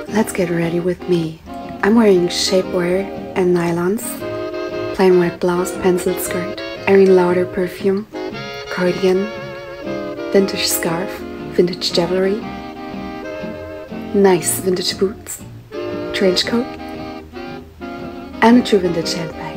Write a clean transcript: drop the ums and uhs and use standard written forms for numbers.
Let's get ready with me. I'm wearing shapewear and nylons, plain white blouse, pencil skirt, Erin Lauder perfume, cardigan, vintage scarf, vintage jewelry, nice vintage boots, trench coat, and a true vintage handbag.